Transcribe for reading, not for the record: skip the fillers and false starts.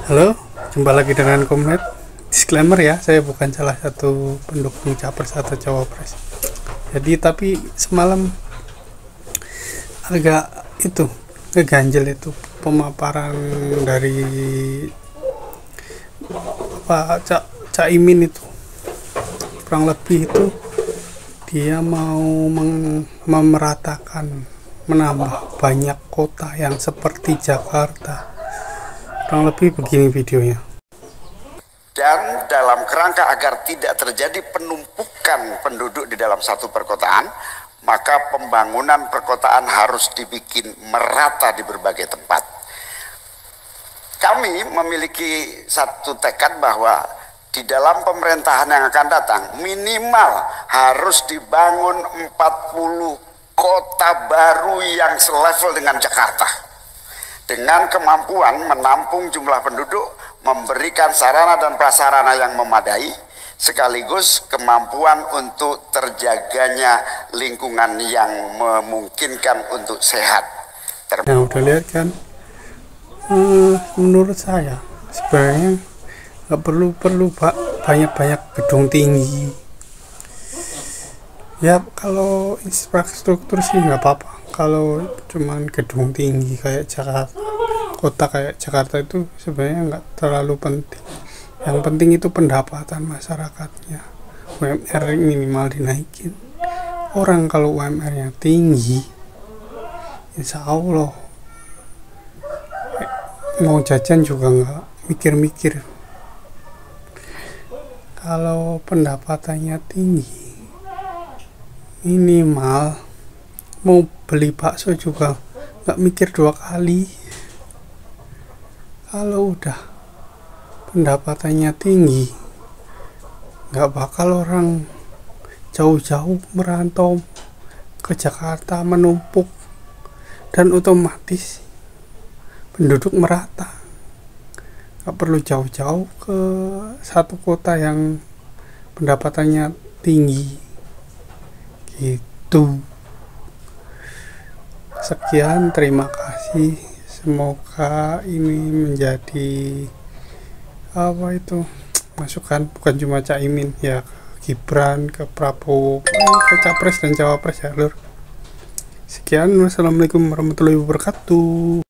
Halo, jumpa lagi dengan Komnet. Disclaimer ya, saya bukan salah satu pendukung capres atau cawapres. Jadi tapi semalam agak ngeganjel itu pemaparan dari Pak Caimin itu. Kurang lebih itu dia mau memeratakan, menambah banyak kota yang seperti Jakarta. Kurang lebih begini videonya. Dan dalam kerangka agar tidak terjadi penumpukan penduduk di dalam satu perkotaan, maka pembangunan perkotaan harus dibikin merata di berbagai tempat. Kami memiliki satu tekad bahwa di dalam pemerintahan yang akan datang minimal harus dibangun 40 kota baru yang selevel dengan Jakarta, dengan kemampuan menampung jumlah penduduk, memberikan sarana dan prasarana yang memadai, sekaligus kemampuan untuk terjaganya lingkungan yang memungkinkan untuk sehat. Nah, udah lihat kan? Menurut saya sebenarnya nggak perlu banyak gedung tinggi. Ya kalau infrastruktur sih nggak apa-apa. Kalau cuman gedung tinggi kayak Jakarta, kota kayak Jakarta itu sebenarnya nggak terlalu penting. Yang penting itu pendapatan masyarakatnya. UMR minimal dinaikin. Orang kalau UMR-nya tinggi, insya Allah mau jajan juga nggak mikir-mikir. Kalau pendapatannya tinggi, minimal mau beli bakso juga nggak mikir dua kali. Kalau udah pendapatannya tinggi, nggak bakal orang jauh-jauh merantau ke Jakarta menumpuk, dan otomatis penduduk merata. Nggak perlu jauh-jauh ke satu kota yang pendapatannya tinggi gitu. Sekian, terima kasih. Semoga ini menjadi masukan, bukan cuma Caimin ya, ke Gibran, ke Prabowo, ke capres dan cawapres ya lur. Sekian, wassalamualaikum warahmatullahi wabarakatuh.